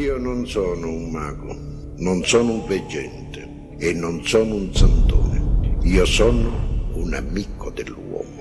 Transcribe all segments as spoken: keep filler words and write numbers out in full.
Io non sono un mago, non sono un veggente e non sono un santone. Io sono un amico dell'uomo.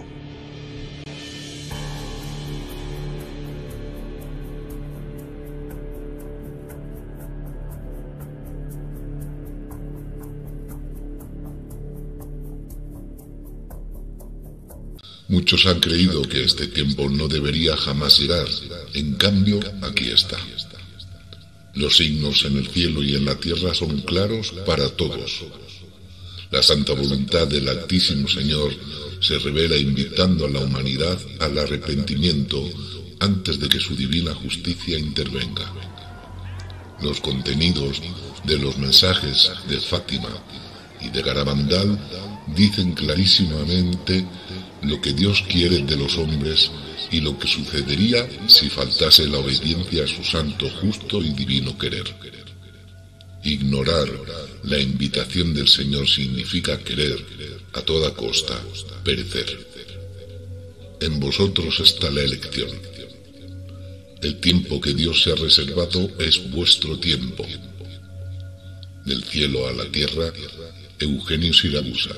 Muchos han creído que este tiempo no debería jamás llegar. En cambio, aquí está. Los signos en el cielo y en la tierra son claros para todos. La santa voluntad del Altísimo Señor se revela invitando a la humanidad al arrepentimiento antes de que su divina justicia intervenga. Los contenidos de los mensajes de Fátima y de Garabandal dicen clarísimamente lo que Dios quiere de los hombres y lo que sucedería si faltase la obediencia a su santo, justo y divino querer. Ignorar la invitación del Señor significa querer, a toda costa, perecer. En vosotros está la elección. El tiempo que Dios se ha reservado es vuestro tiempo. Del cielo a la tierra, Eugenio Siragusa.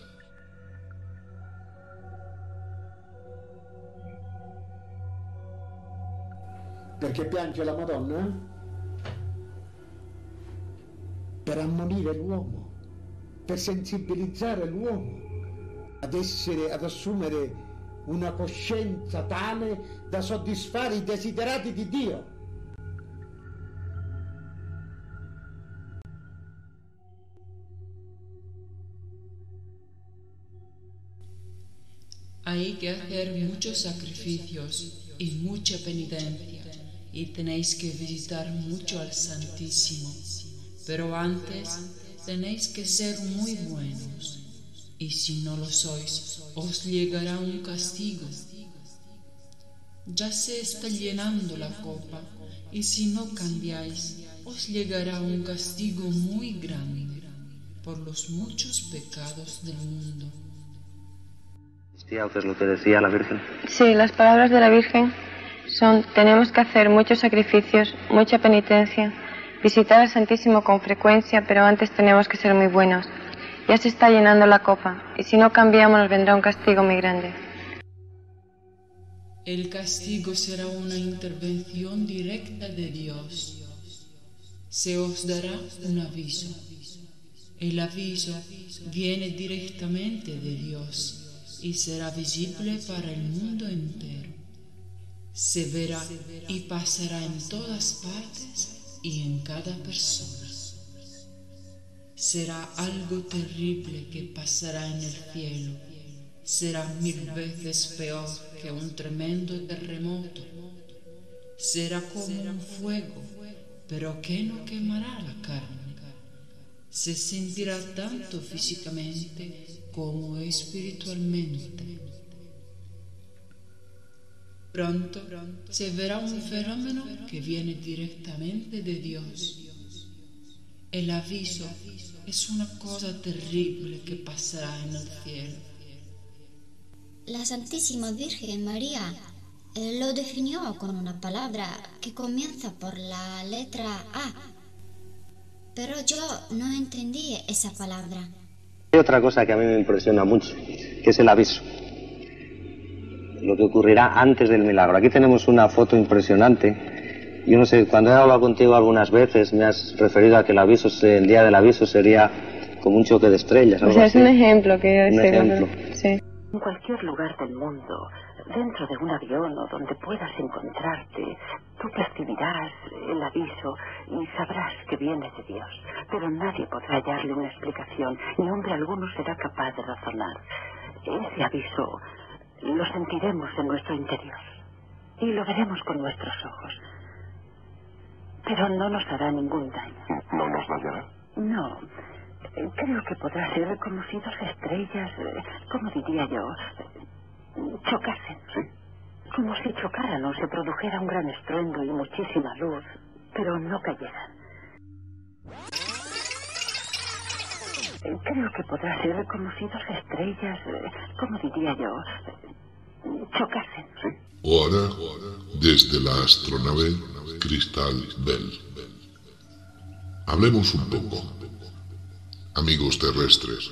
Perché piange la Madonna? Per ammonire l'uomo, per sensibilizzare l'uomo ad essere, ad assumere una coscienza tale da soddisfare i desiderati di Dio. Hay que hacer muchos sacrificios y mucha penitencia, y tenéis que visitar mucho al Santísimo, pero antes tenéis que ser muy buenos, y si no lo sois, os llegará un castigo. Ya se está llenando la copa, y si no cambiáis, os llegará un castigo muy grande por los muchos pecados del mundo. ¿Tía, qué es lo que decía la Virgen? Sí, las palabras de la Virgen son: tenemos que hacer muchos sacrificios, mucha penitencia, visitar al Santísimo con frecuencia, pero antes tenemos que ser muy buenos. Ya se está llenando la copa, y si no cambiamos nos vendrá un castigo muy grande. El castigo será una intervención directa de Dios. Se os dará un aviso. El aviso viene directamente de Dios y será visible para el mundo entero. Se verá y pasará en todas partes y en cada persona. Será algo terrible que pasará en el cielo. Será mil veces peor que un tremendo terremoto. Será como un fuego, pero que no quemará la carne. Se sentirá tanto físicamente como espiritualmente. Pronto se verá un fenómeno que viene directamente de Dios. El aviso es una cosa terrible que pasará en el cielo. La Santísima Virgen María eh, lo definió con una palabra que comienza por la letra A, pero yo no entendí esa palabra. Hay otra cosa que a mí me impresiona mucho, que es el aviso. Lo que ocurrirá antes del milagro. Aquí tenemos una foto impresionante. Yo no sé, cuando he hablado contigo algunas veces me has referido a que el aviso, el día del aviso sería como un choque de estrellas. O sea, es un ejemplo que yo Un ejemplo. Sí. En cualquier lugar del mundo, dentro de un avión o donde puedas encontrarte, tú percibirás el aviso y sabrás que viene de Dios. Pero nadie podrá hallarle una explicación, ni hombre alguno será capaz de razonar. Ese aviso lo sentiremos en nuestro interior y lo veremos con nuestros ojos. Pero no nos hará ningún daño. ¿No nos dañará? No. Creo que podrá ser como si dos estrellas, ¿cómo diría yo?, chocasen. Sí. Como si chocaran o se produjera un gran estruendo y muchísima luz, pero no cayeran. Creo que podrá ser como si dos estrellas, ¿cómo diría yo?, chocasen. Sí. o hará desde la astronave Crystal Bell. Hablemos un poco, amigos terrestres.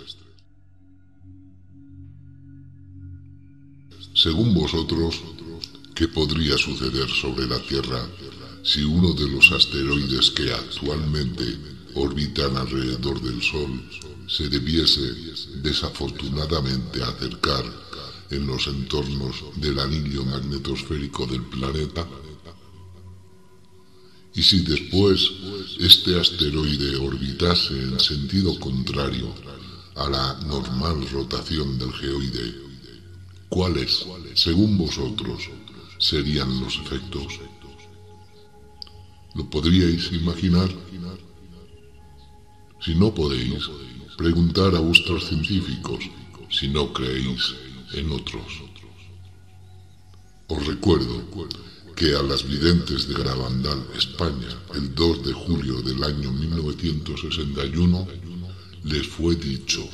Según vosotros, ¿qué podría suceder sobre la Tierra si uno de los asteroides que actualmente orbitan alrededor del Sol se debiese desafortunadamente acercar en los entornos del anillo magnetosférico del planeta? Y si después este asteroide orbitase en sentido contrario a la normal rotación del geoide, ¿cuáles, según vosotros, serían los efectos? ¿Lo podríais imaginar? Si no podéis, preguntar a vuestros científicos si no creéis en otros. Os recuerdo que a las videntes de Garabandal, España, el dos de julio del año mil novecientos sesenta y uno, les fue dicho.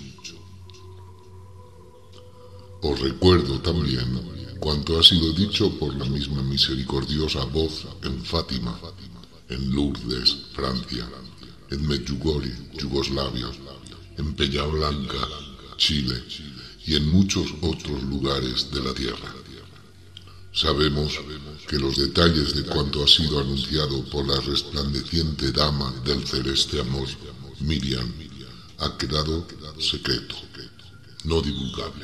Os recuerdo también cuanto ha sido dicho por la misma misericordiosa voz en Fátima, en Lourdes, Francia, en Medjugorje, Yugoslavia, en Peña Blanca, Chile, y en muchos otros lugares de la Tierra. Sabemos que los detalles de cuanto ha sido anunciado por la resplandeciente dama del celeste amor, Miriam, ha quedado secreto, no divulgable.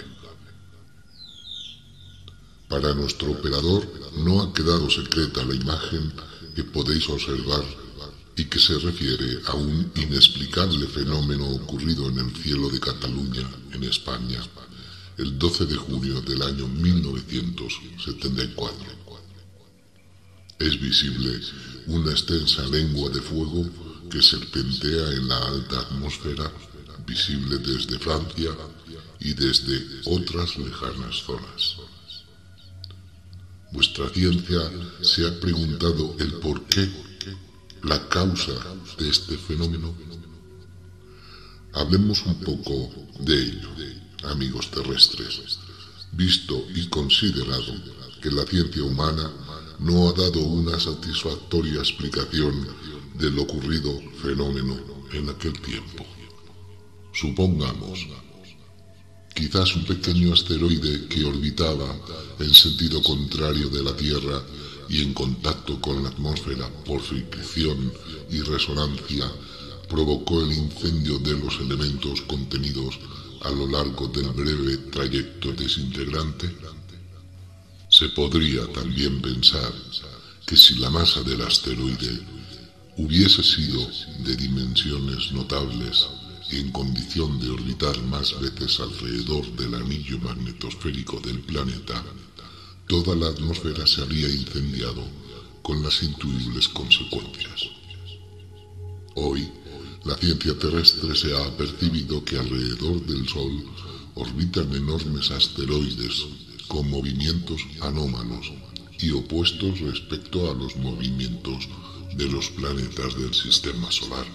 Para nuestro operador no ha quedado secreta la imagen que podéis observar y que se refiere a un inexplicable fenómeno ocurrido en el cielo de Cataluña, en España, el doce de junio del año mil novecientos setenta y cuatro. Es visible una extensa lengua de fuego que serpentea en la alta atmósfera, visible desde Francia y desde otras lejanas zonas. Vuestra ciencia se ha preguntado el porqué, la causa de este fenómeno. Hablemos un poco de ello, amigos terrestres, visto y considerado que la ciencia humana no ha dado una satisfactoria explicación del ocurrido fenómeno en aquel tiempo. Supongamos, quizás un pequeño asteroide que orbitaba en sentido contrario de la Tierra y en contacto con la atmósfera por fricción y resonancia provocó el incendio de los elementos contenidos a lo largo del breve trayecto desintegrante. Se podría también pensar que si la masa del asteroide hubiese sido de dimensiones notables y en condición de orbitar más veces alrededor del anillo magnetosférico del planeta, toda la atmósfera se habría incendiado con las intuibles consecuencias. Hoy, la ciencia terrestre se ha percibido que alrededor del Sol orbitan enormes asteroides con movimientos anómalos y opuestos respecto a los movimientos de los planetas del sistema solar.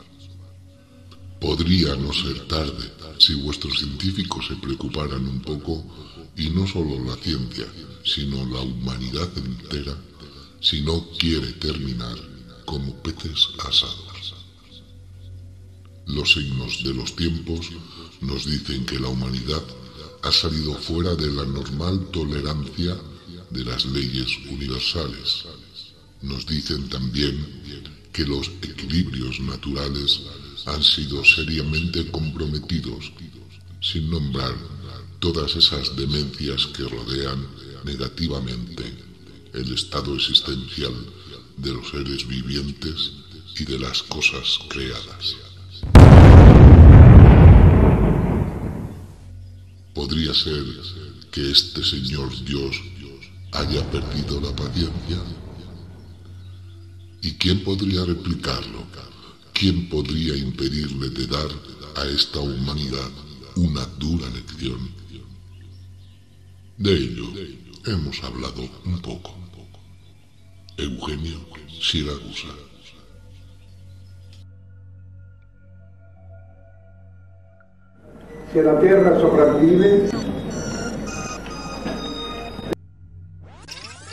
Podría no ser tarde si vuestros científicos se preocuparan un poco, y no solo la ciencia, sino la humanidad entera, si no quiere terminar como peces asados. Los signos de los tiempos nos dicen que la humanidad ha salido fuera de la normal tolerancia de las leyes universales. Nos dicen también que los equilibrios naturales han sido seriamente comprometidos, sin nombrar todas esas demencias que rodean negativamente el estado existencial de los seres vivientes y de las cosas creadas. ¿Podría ser que este señor Dios haya perdido la paciencia? ¿Y quién podría replicarlo? ¿Quién podría impedirle de dar a esta humanidad una dura lección? De ello hemos hablado un poco. Eugenio Siragusa. Se la Tierra sopravvive,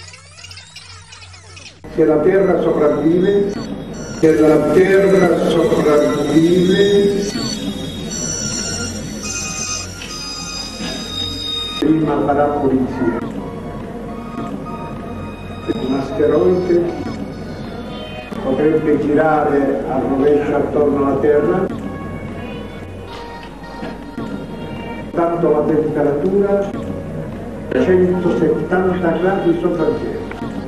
Se la Tierra sopravvive, se la Tierra sopravvive, prima farà pulizia. Un asteroide potrebbe girare a rovescio attorno alla Terra, tanto la temperatura centosettanta gradi sopra il zero.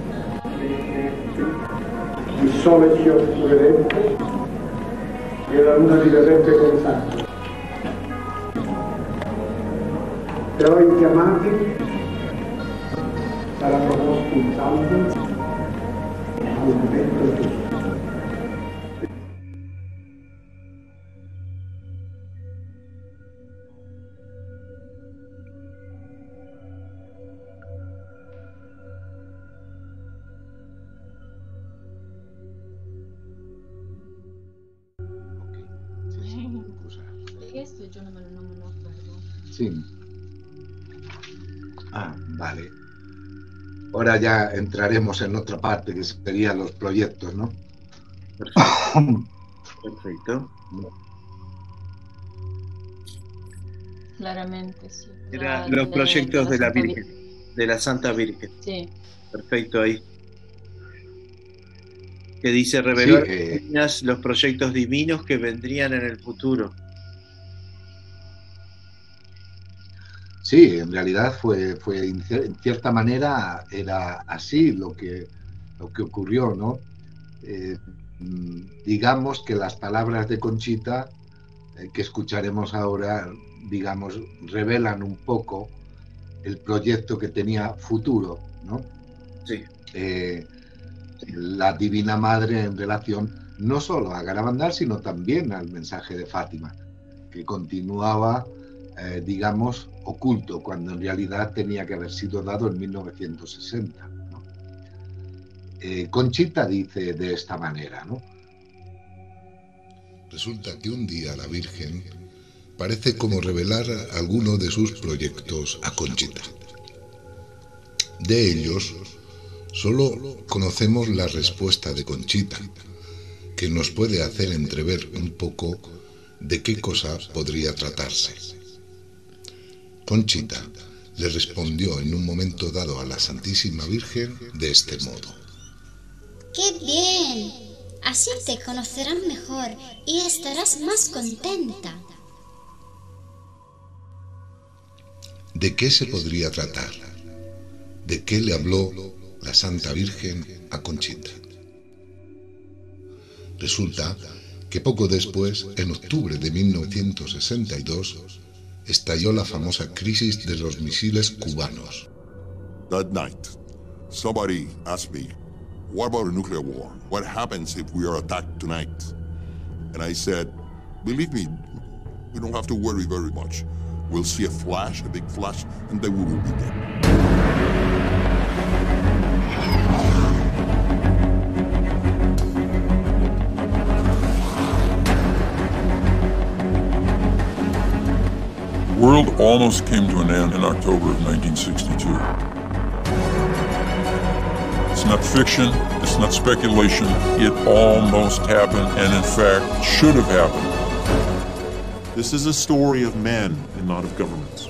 Il Sole si oscurerebbe e la Luna diverrebbe con sangue. Però i chiamati saranno posti in salvo al momento giusto. Questo yo no me lo, no me lo acuerdo. Sí. Ah, vale. Ahora ya entraremos en otra parte que serían los proyectos, ¿no? Perfecto. Perfecto. Claramente, sí. Era La- los de- proyectos de la Santa Virgen, de la Santa Virgen. Sí. Perfecto, ahí. Que dice revelar Sí, eh. los proyectos divinos que vendrían en el futuro. Sí, en realidad fue, fue en cierta manera era así lo que, lo que ocurrió, ¿no? Eh, digamos que las palabras de Conchita eh, que escucharemos ahora, digamos, revelan un poco el proyecto que tenía futuro, ¿no? Sí. Eh, la Divina Madre en relación no solo a Garabandal, sino también al mensaje de Fátima, que continuaba, eh, digamos, oculto, cuando en realidad tenía que haber sido dado en mil novecientos sesenta, ¿no? Eh, Conchita dice de esta manera, ¿no? Resulta que un día la Virgen parece como revelar alguno de sus proyectos a Conchita. De ellos, solo conocemos la respuesta de Conchita, que nos puede hacer entrever un poco de qué cosa podría tratarse. Conchita le respondió en un momento dado a la Santísima Virgen de este modo: ¡Qué bien! Así te conocerán mejor y estarás más contenta. ¿De qué se podría tratar? ¿De qué le habló la Santa Virgen a Conchita? Resulta que poco después, en octubre de mil novecientos sesenta y dos, estalló la famosa crisis de los misiles cubanos. That night, somebody asked me, what about a nuclear war? What happens if we are attacked tonight? And I said, believe me, we don't have to worry very much. We'll see a flash, a big flash, and then we will be dead. The world almost came to an end in October of nineteen sixty-two. It's not fiction, it's not speculation, it almost happened, and in fact, should have happened. This is a story of men and not of governments.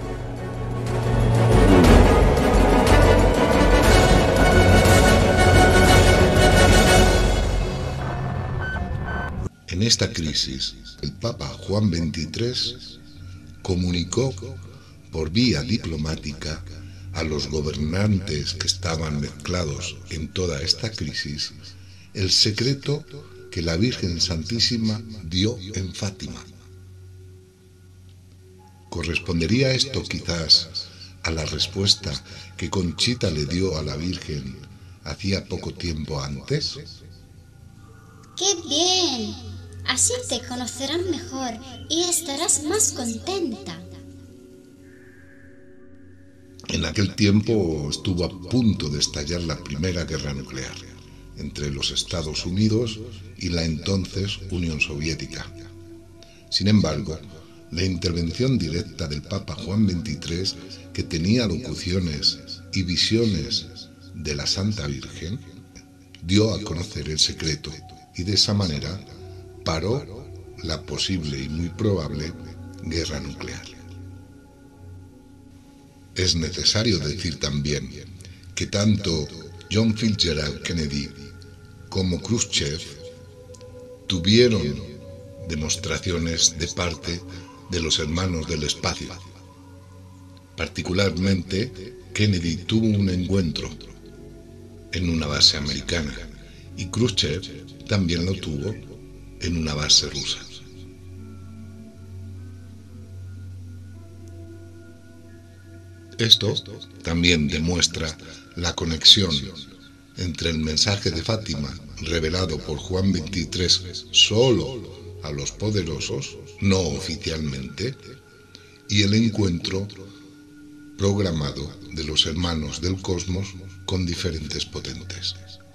En esta crisis, el Papa Juan veintitrés comunicó por vía diplomática a los gobernantes que estaban mezclados en toda esta crisis el secreto que la Virgen Santísima dio en Fátima. ¿Correspondería esto quizás a la respuesta que Conchita le dio a la Virgen hacía poco tiempo antes? ¡Qué bien! Así te conocerán mejor y estarás más contenta. En aquel tiempo estuvo a punto de estallar la primera guerra nuclear entre los Estados Unidos y la entonces Unión Soviética. Sin embargo, la intervención directa del Papa Juan veintitrés, que tenía locuciones y visiones de la Santa Virgen, dio a conocer el secreto y de esa manera paró la posible y muy probable guerra nuclear. Es necesario decir también que tanto John Fitzgerald Kennedy como Khrushchev tuvieron demostraciones de parte de los hermanos del espacio. Particularmente, Kennedy tuvo un encuentro en una base americana y Khrushchev también lo tuvo en una base rusa. Esto también demuestra la conexión entre el mensaje de Fátima revelado por Juan veintitrés solo a los poderosos, no oficialmente, y el encuentro programado de los hermanos del cosmos con diferentes potentes.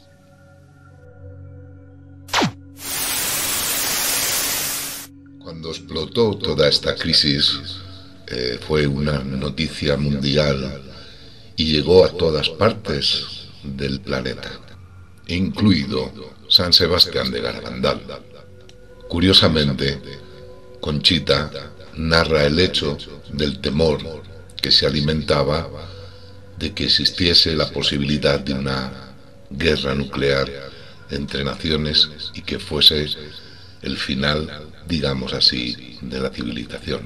Cuando explotó toda esta crisis, eh, fue una noticia mundial y llegó a todas partes del planeta, incluido San Sebastián de Garabandal. Curiosamente, Conchita narra el hecho del temor que se alimentaba de que existiese la posibilidad de una guerra nuclear entre naciones y que fuese el final, digamos así, de la civilización.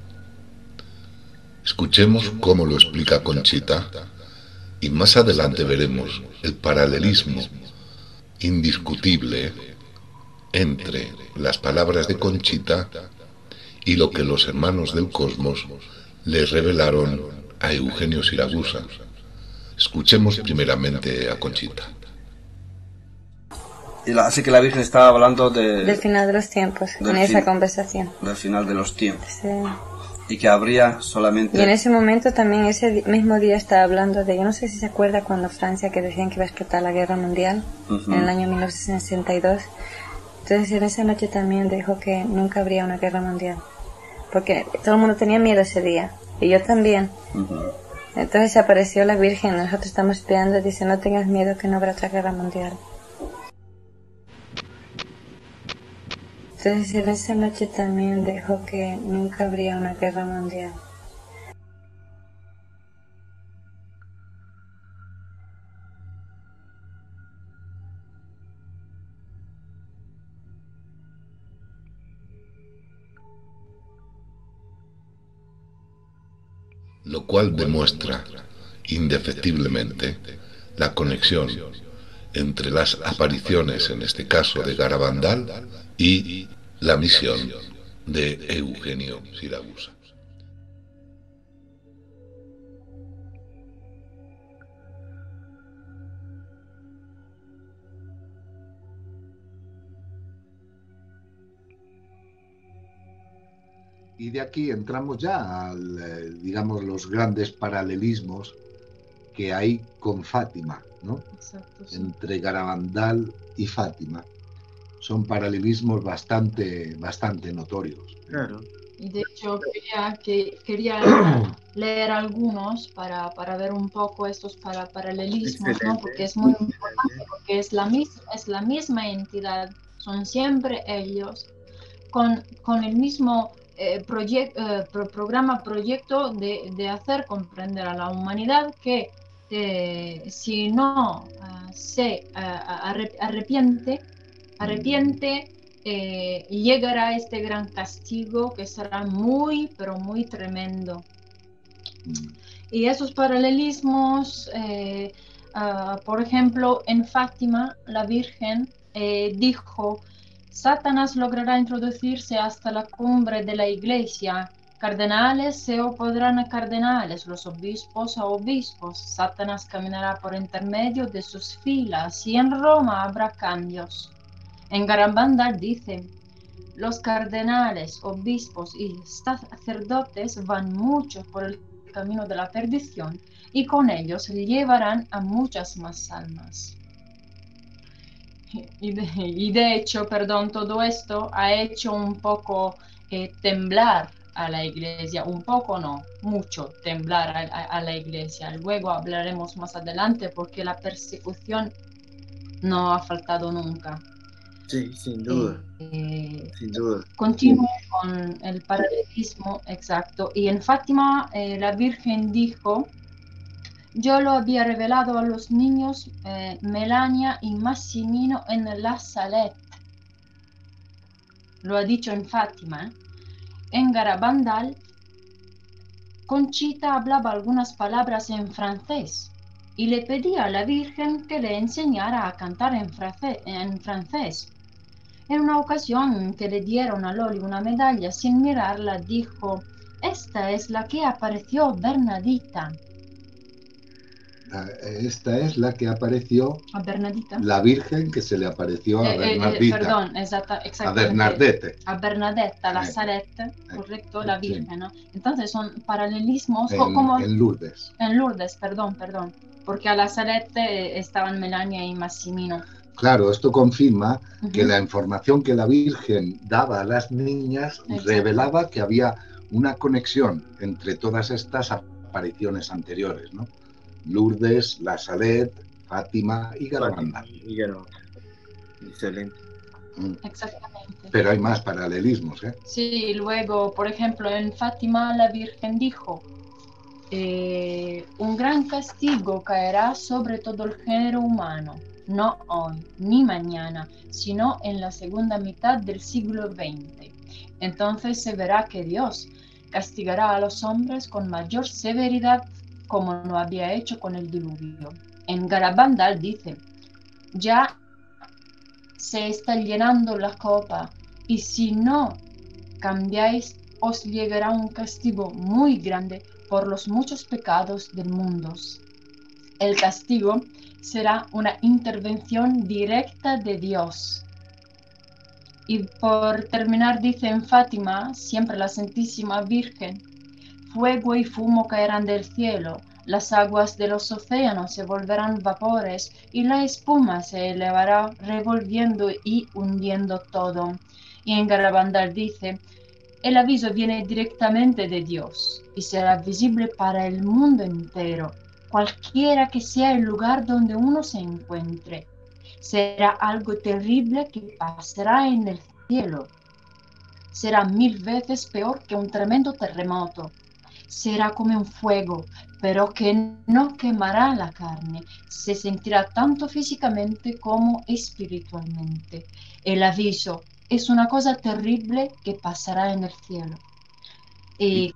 Escuchemos cómo lo explica Conchita y más adelante veremos el paralelismo indiscutible entre las palabras de Conchita y lo que los hermanos del cosmos le revelaron a Eugenio Siragusa. Escuchemos primeramente a Conchita. Y la, así que la Virgen estaba hablando de, del final de los tiempos, en esa fin, conversación. Del final de los tiempos. Sí. Y que habría solamente... Y en ese momento también, ese mismo día estaba hablando de, yo no sé si se acuerda cuando Francia, que decían que iba a esclatar la guerra mundial, uh-huh. en el año mil novecientos sesenta y dos. Entonces en esa noche también dijo que nunca habría una guerra mundial. Porque todo el mundo tenía miedo ese día, y yo también. Uh-huh. Entonces apareció la Virgen, nosotros estamos esperando, y dice, no tengas miedo que no habrá otra guerra mundial. Entonces en esa noche también dijo que nunca habría una guerra mundial. Lo cual demuestra indefectiblemente la conexión entre las apariciones, en este caso de Garabandal, y la misión de Eugenio Siragusa. Y de aquí entramos ya al, digamos, los grandes paralelismos que hay con Fátima, ¿no? Exacto, sí. Entre Garabandal y Fátima. Son paralelismos bastante, bastante notorios. Claro. Y de hecho quería, que, quería leer algunos para, para ver un poco estos para, paralelismos, ¿no? Porque es muy importante, porque es la, misma, es la misma entidad, son siempre ellos, con, con el mismo eh, proyec, eh, pro, programa, proyecto de, de hacer comprender a la humanidad que eh, si no uh, se uh, arrepiente, arrepiente eh, llegará este gran castigo que será muy, pero muy tremendo. Y esos paralelismos, eh, uh, por ejemplo, en Fátima, la Virgen eh, dijo, Satanás logrará introducirse hasta la cumbre de la iglesia, cardenales se opondrán a cardenales, los obispos a obispos, Satanás caminará por intermedio de sus filas y en Roma habrá cambios. En Garabandal dice, los cardenales, obispos y sacerdotes van mucho por el camino de la perdición y con ellos llevarán a muchas más almas. Y de, y de hecho, perdón, todo esto ha hecho un poco eh, temblar a la iglesia, un poco no, mucho temblar a, a, a la iglesia. Luego hablaremos más adelante porque la persecución no ha faltado nunca. Sí, sin duda. Eh, sin duda. Continúo con el paralelismo exacto. Y en Fátima eh, la Virgen dijo: yo lo había revelado a los niños eh, Melania y Massimino en la Salette. Lo ha dicho en Fátima. ¿eh? En Garabandal, Conchita hablaba algunas palabras en francés y le pedía a la Virgen que le enseñara a cantar en, francés. En, francés. En una ocasión que le dieron a Loli una medalla, sin mirarla, dijo: esta es la que apareció Bernadita. Esta es la que apareció a Bernadita. La Virgen que se le apareció a Eh, Bernardita. Eh, perdón, exacta, a Bernadette. A Bernadetta, la eh, Salette, correcto, eh, la sí. Virgen, ¿no? Entonces son paralelismos En, como... en Lourdes. En Lourdes, perdón, perdón. Porque a la Salette estaban Melania y Massimino. Claro, esto confirma Uh-huh. que la información que la Virgen daba a las niñas Exacto. revelaba que había una conexión entre todas estas apariciones anteriores, ¿no? Lourdes, la Salette, Fátima y Garabandal. Y Garabandal. Excelente. Exactamente. Pero hay más paralelismos, ¿eh? Sí, luego, por ejemplo, en Fátima la Virgen dijo: eh, un gran castigo caerá sobre todo el género humano, no hoy ni mañana, sino en la segunda mitad del siglo veinte. Entonces se verá que Dios castigará a los hombres con mayor severidad, como no había hecho con el diluvio. En Garabandal dice: ya se está llenando la copa, y si no cambiáis, os llegará un castigo muy grande por los muchos pecados del mundo. El castigo será una intervención directa de Dios. Y por terminar dice en Fátima, siempre la Santísima Virgen: fuego y fumo caerán del cielo, las aguas de los océanos se volverán vapores y la espuma se elevará revolviendo y hundiendo todo. Y en Garabandal dice: el aviso viene directamente de Dios y será visible para el mundo entero, cualquiera que sea el lugar donde uno se encuentre. Será algo terrible que pasará en el cielo. Será mil veces peor que un tremendo terremoto. Será como un fuego, pero que no quemará la carne. Se sentirá tanto físicamente como espiritualmente. El aviso es una cosa terrible que pasará en el cielo. Y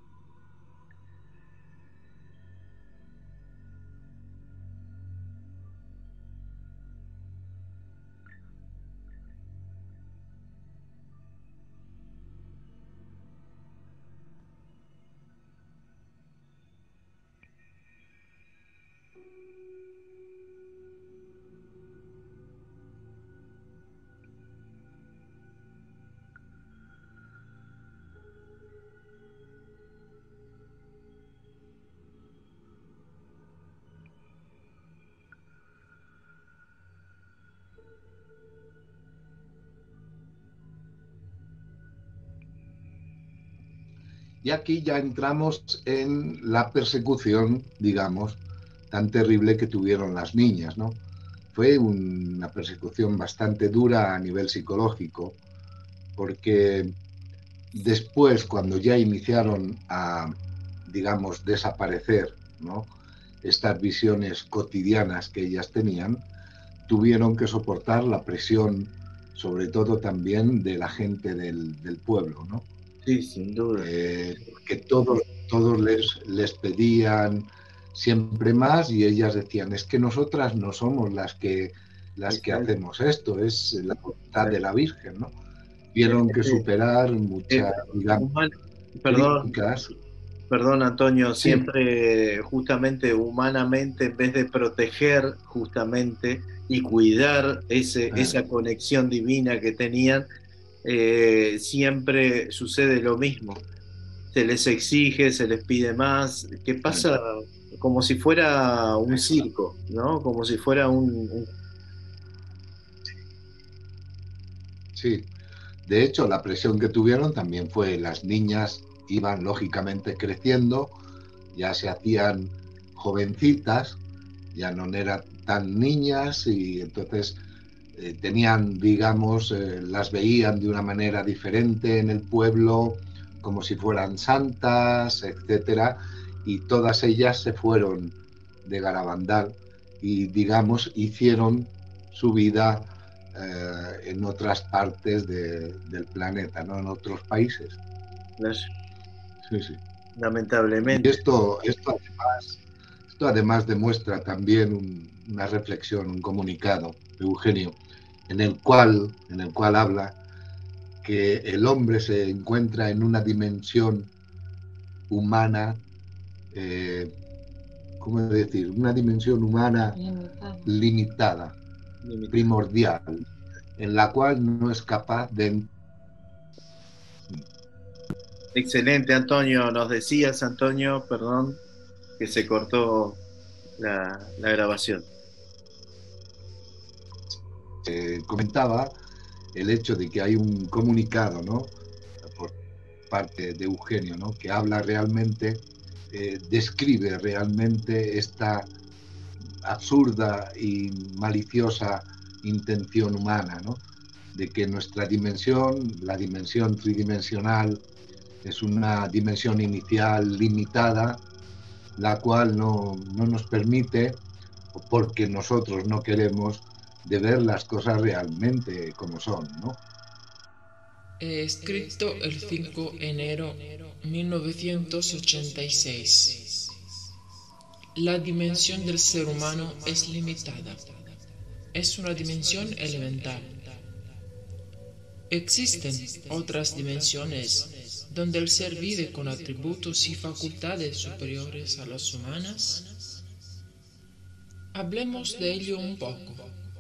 Y aquí ya entramos en la persecución, digamos, tan terrible que tuvieron las niñas, ¿no? Fue una persecución bastante dura a nivel psicológico, porque después, cuando ya iniciaron a, digamos, desaparecer, ¿no?, estas visiones cotidianas que ellas tenían, tuvieron que soportar la presión, sobre todo también de la gente del, del pueblo, ¿no? Sí, sin duda. Eh, que todos, todos les, les pedían siempre más y ellas decían: es que nosotras no somos las que, las que hacemos esto, es la voluntad de la Virgen, ¿no? Tuvieron que superar muchas, digamos, perdón, críticas. Perdón, Antonio, Sí. siempre justamente humanamente, en vez de proteger justamente y cuidar ese, Ah. esa conexión divina que tenían, eh, siempre sucede lo mismo. Se les exige, se les pide más. ¿Qué pasa? Como si fuera un circo, ¿no? Como si fuera un... un... Sí, de hecho la presión que tuvieron también fue: las niñas iban lógicamente creciendo, ya se hacían jovencitas ya no eran tan niñas y entonces eh, tenían, digamos, eh, las veían de una manera diferente en el pueblo, como si fueran santas, etcétera, y todas ellas se fueron de Garabandal y, digamos, hicieron su vida eh, en otras partes de, del planeta, ¿no? En otros países. Sí, sí. Lamentablemente. Y esto, esto, además, esto además demuestra también un, una reflexión, un comunicado de Eugenio, en el cual, en el cual habla que el hombre se encuentra en una dimensión humana, eh, ¿cómo decir? Una dimensión humana limitada, limitada, limitada, primordial, en la cual no es capaz de... Excelente, Antonio. Nos decías, Antonio, perdón, que se cortó la, la grabación. Eh, comentaba el hecho de que hay un comunicado, ¿no?, por parte de Eugenio, ¿no?, que habla realmente, eh, describe realmente esta absurda y maliciosa intención humana, ¿no?, de que nuestra dimensión, la dimensión tridimensional, es una dimensión inicial limitada, la cual no, no nos permite, porque nosotros no queremos, de ver las cosas realmente como son, ¿no? Escrito el cinco de enero de mil novecientos ochenta y seis. La dimensión del ser humano es limitada. Es una dimensión elemental. Existen otras dimensiones donde el ser vive con atributos y facultades superiores a las humanas. Hablemos de ello un poco.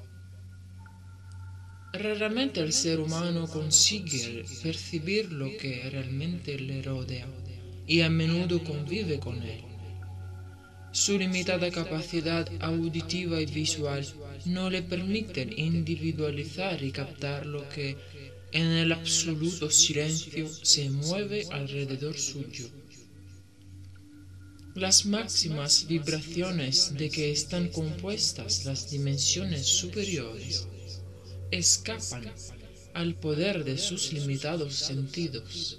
Raramente el ser humano consigue percibir lo que realmente le rodea y a menudo convive con él. Su limitada capacidad auditiva y visual no le permiten individualizar y captar lo que en el absoluto silencio se mueve alrededor suyo. Las máximas vibraciones de que están compuestas las dimensiones superiores escapan al poder de sus limitados sentidos.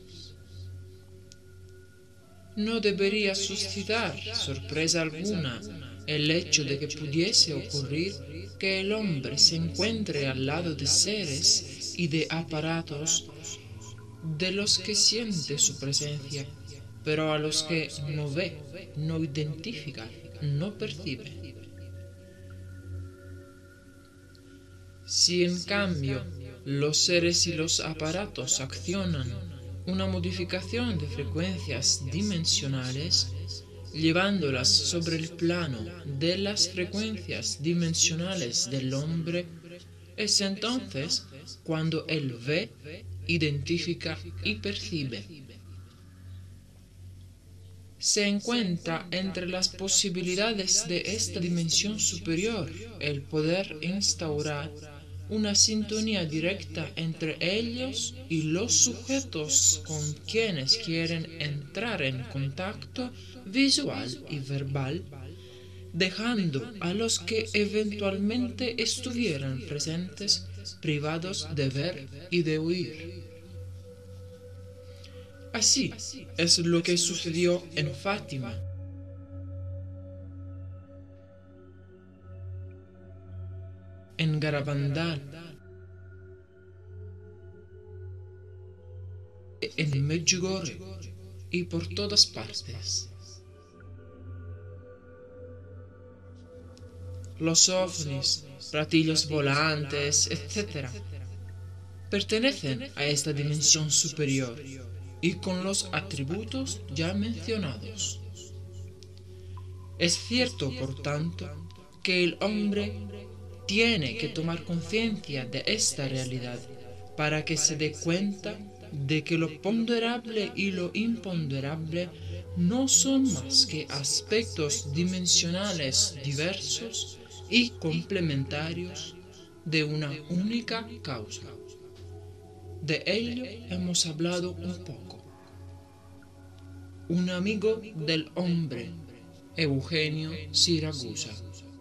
No debería suscitar sorpresa alguna el hecho de que pudiese ocurrir que el hombre se encuentre al lado de seres y de aparatos de los que siente su presencia, pero a los que no ve, no identifica, no percibe. Si en cambio los seres y los aparatos accionan una modificación de frecuencias dimensionales, llevándolas sobre el plano de las frecuencias dimensionales del hombre, es entonces cuando él ve, identifica y percibe. Se encuentra entre las posibilidades de esta dimensión superior el poder instaurar una sintonía directa entre ellos y los sujetos con quienes quieren entrar en contacto visual y verbal, dejando a los que eventualmente estuvieran presentes privados de ver y de oír. Así es lo que sucedió en Fátima. En Garabandal, en Medjugorje y por todas partes. Los ovnis, platillos volantes, etcétera, pertenecen a esta dimensión superior y con los atributos ya mencionados. Es cierto, por tanto, que el hombre tiene que tomar conciencia de esta realidad para que se dé cuenta de que lo ponderable y lo imponderable no son más que aspectos dimensionales diversos y complementarios de una única causa. De ello hemos hablado un poco. Un amigo del hombre, Eugenio Siragusa.